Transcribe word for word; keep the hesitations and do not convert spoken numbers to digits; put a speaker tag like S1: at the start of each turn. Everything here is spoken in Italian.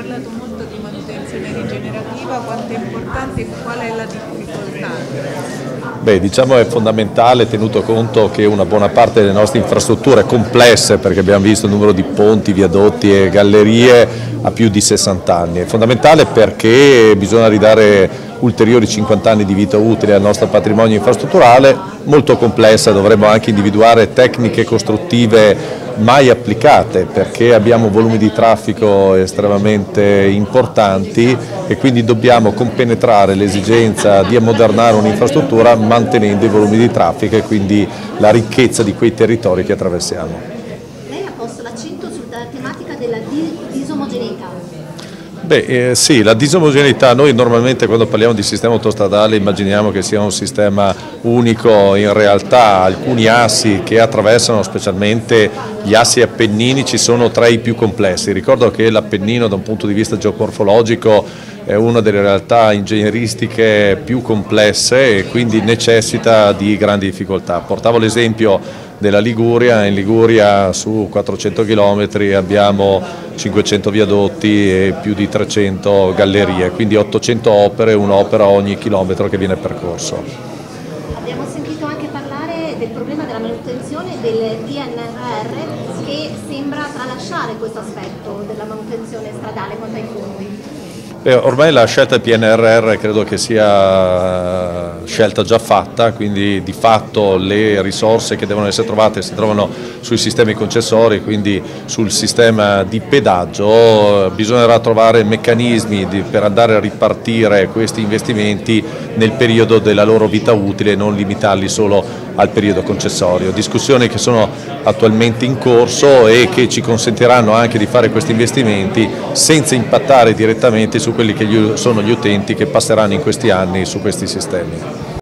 S1: parlato molto di manutenzione rigenerativa, quanto è importante e qual è la difficoltà?
S2: Beh, diciamo è fondamentale, tenuto conto che una buona parte delle nostre infrastrutture complesse, perché abbiamo visto il numero di ponti, viadotti e gallerie, ha più di sessanta anni. È fondamentale perché bisogna ridare ulteriori cinquanta anni di vita utile al nostro patrimonio infrastrutturale, molto complessa, dovremmo anche individuare tecniche costruttive mai applicate perché abbiamo volumi di traffico estremamente importanti e quindi dobbiamo compenetrare l'esigenza di ammodernare un'infrastruttura mantenendo i volumi di traffico e quindi la ricchezza di quei territori che attraversiamo.
S3: Lei ha posto l'accento sulla tematica della disomogeneità.
S2: Beh, eh, sì, la disomogeneità, noi normalmente quando parliamo di sistema autostradale immaginiamo che sia un sistema unico, in realtà alcuni assi che attraversano, specialmente gli assi appenninici, sono tra i più complessi. Ricordo che l'Appennino da un punto di vista geomorfologico è una delle realtà ingegneristiche più complesse e quindi necessita di grandi difficoltà. Portavo l'esempio della Liguria, in Liguria su quattrocento chilometri abbiamo cinquecento viadotti e più di trecento gallerie, quindi ottocento opere, un'opera ogni chilometro che viene percorso.
S3: Abbiamo sentito anche parlare del problema della manutenzione del P N R R che sembra tralasciare questo aspetto della manutenzione stradale quanto ai fondi.
S2: Beh, ormai la scelta del P N R R credo che sia scelta già fatta, quindi di fatto le risorse che devono essere trovate si trovano sui sistemi concessori, quindi sul sistema di pedaggio. Bisognerà trovare meccanismi di, per andare a ripartire questi investimenti nel periodo della loro vita utile e non limitarli solo al periodo concessorio. Discussioni che sono attualmente in corso e che ci consentiranno anche di fare questi investimenti senza impattare direttamente su quelli che sono gli utenti che passeranno in questi anni su questi sistemi.